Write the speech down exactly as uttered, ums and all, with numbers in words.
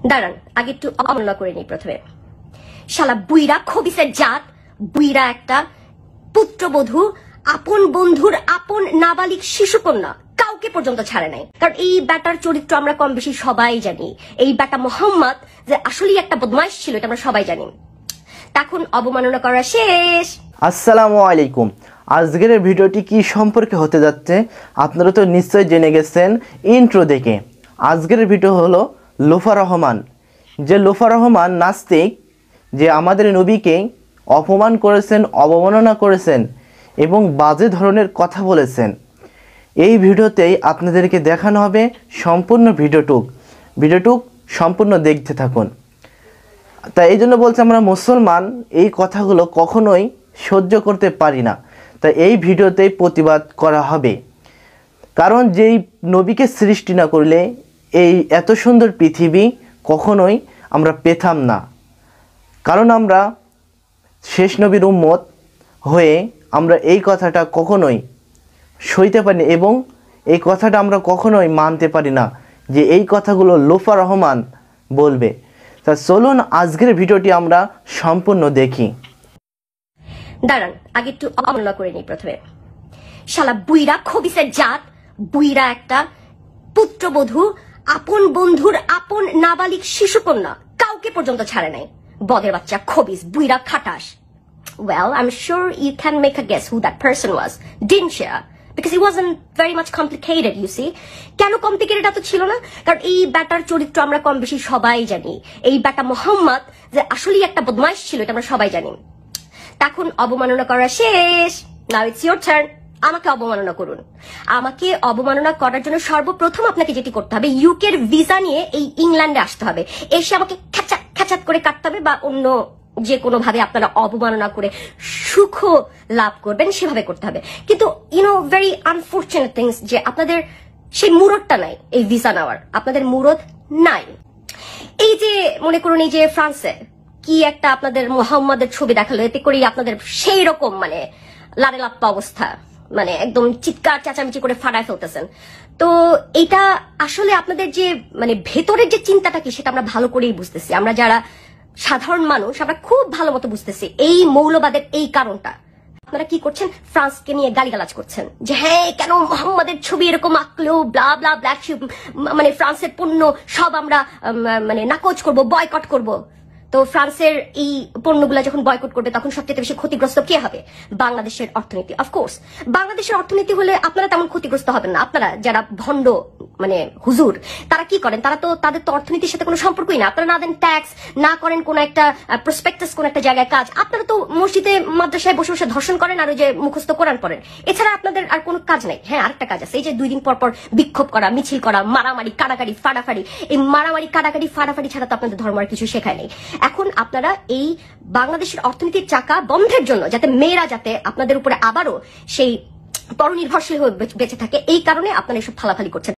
দাঁড়ান, আগে একটু অবমাননা করে নিই প্রথমে। শালা বুইরা খবিসের জাত, বুইরা একটা পুত্রবধূ, আপন বন্ধুর আপন নাবালিক শিশুকন্যা কাউকে পর্যন্ত ছাড়ে নাই। কারণ এই ব্যাটার চরিত্র আমরা কম বেশি সবাই জানি। এই ব্যাটা মোহাম্মদ যে আসলেই একটা বদমাইশ ছিল এটা আমরা সবাই জানি। তখন অবমাননা করা শেষ। আসসালামু আলাইকুম। আজকের ভিডিওটি কি সম্পর্কে হতে যাচ্ছে আপনারা তো নিশ্চয় জেনে গেছেন ইন্ট্রো দেখে। আজকের ভিডিও হলো লোপা রহমান, যে লোপা রহমান নাস্তিক, যে আমাদের নবীকে অপমান করেছেন, অবমাননা করেছেন এবং বাজে ধরনের কথা বলেছেন। এই ভিডিওতেই আপনাদেরকে দেখানো হবে সম্পূর্ণ ভিডিওটুক ভিডিওটুক সম্পূর্ণ দেখতে থাকুন। তাই এই জন্য বলছি, আমরা মুসলমান এই কথাগুলো কখনোই সহ্য করতে পারি না। তাই এই ভিডিওতেই প্রতিবাদ করা হবে। কারণ যেই নবীকে সৃষ্টি না করলে এই এত সুন্দর পৃথিবী কখনোই আমরা পেতাম না। কারণ আমরা শেষ নবীর উম্মত হয়ে আমরা এই কথাটা কখনোই সইতে পারি না এবং এই কথাটা আমরা কখনোই মানতে পারি না যে এই কথাগুলো লোপা রহমান বলবে। তা চলুন আজকের ভিডিওটি আমরা সম্পূর্ণ দেখি। দাঁড়ান, আগে একটু অবমাননা করে নিই প্রথমে। শালা বুইরা খবিসের জাত, বুইরা একটা পুত্রবধূ, আপন বন্ধুর আপন নাবালিক শিশুকন্যা কাউকে পর্যন্ত ছাড়ে নাই। বদের বাচ্চা, খবিস, বুইরা, খাটাস। Well, I'm sure you can make a guess who that person was, didn't you? Because it wasn't very much complicated, you see. কেন কমপ্লিকেটেড এত ছিল না? কারণ এই ব্যাটার চরিত্র আমরা কম বেশি সবাই জানি। এই ব্যাটা মোহাম্মদ যে আসলেই একটা বদমাইশ ছিল এটা আমরা সবাই জানি। তখন অবমাননা করা শেষ। Now it's your turn. আমাকে অবমাননা করুন। আমাকে অবমাননা করার জন্য সর্বপ্রথম আপনাকে যেটি করতে হবে, ইউকের ভিসা নিয়ে এই ইংল্যান্ডে আসতে হবে। এসে আমাকে খ্যাচাত খ্যাচাত করে কাটতে হবে, বা অন্য যে কোনো ভাবে আপনারা অবমাননা করে সুখ লাভ করবেন সেভাবে করতে হবে। কিন্তু you know very unfortunate things যে আপনাদের সেই মুরতটা নাই এই ভিসা নেওয়ার। আপনাদের মুরত নাই। এই যে মনে করুন, এই যে ফ্রান্সে কি একটা আপনাদের মোহাম্মদের ছবি দেখালো, এতে করেই আপনাদের সেই রকম মানে লারে লাপ্পা অবস্থা, মানে একদম চিৎকার চেঁচামেচি করে ফাটায় ফেলতেছেন। তো এটা আসলে আপনাদের যে মানে ভেতরের যে চিন্তাটা কি সেটা আমরা ভালো করেই বুঝতেছি। আমরা যারা সাধারণ মানুষ আমরা খুব ভালো মতো বুঝতেছি এই মৌলবাদের এই কারণটা। আপনারা কি করছেন? ফ্রান্সকে নিয়ে গালিগালাজ করছেন যে হ্যাঁ কেন মোহাম্মদের ছবি এরকম আঁকলো, ব্লা ব্লা ব্ল্যাক শিপ, মানে ফ্রান্সের পণ্য সব আমরা মানে নাকচ করব, বয়কট করব। তো ফ্রান্সের এই পণ্যগুলো যখন বয়কট করবে তখন সবচেয়ে বেশি ক্ষতিগ্রস্ত কে হবে? বাংলাদেশের অর্থনীতি। অফকোর্স বাংলাদেশের অর্থনীতি হলে আপনারা তেমন ক্ষতিগ্রস্ত হবেন না। আপনারা যারা ভণ্ড মানে হুজুর, তারা কি করেন? তারা তো তাদের তো অর্থনীতির সাথে কোনো সম্পর্কই না। আপনারা না দেন ট্যাক্স, না করেন কোন একটা প্রসপেক্টাস, কোন একটা জায়গায় কাজ। আপনারা তো মসজিদে মাদ্রাসায় বসে বসে ধর্ষণ করেন আর ওই যে মুখস্থ কোরআন পড়েন। এছাড়া আপনাদের আর কোনো কাজ নাই। হ্যাঁ, আরেকটা কাজ আছে, এই যে দুই দিন পর পর বিক্ষোভ করা, মিছিল করা, মারামারি, কাটাকাটি, ফাটাফাটি। এই মারামারি, কাটাকাটি, ফাটাফাটি ছাড়া তো আপনাদের ধর্ম আর কিছু শেখায় নেই। এখন আপনারা এই বাংলাদেশের অর্থনীতির চাকা বন্ধের জন্য, যাতে মেয়েরা যাতে আপনাদের উপরে আবারও সেই পরনির্ভরশীল হয়ে বেঁচে থাকে, এই কারণে আপনারা এসব ফালাফালি করছেন।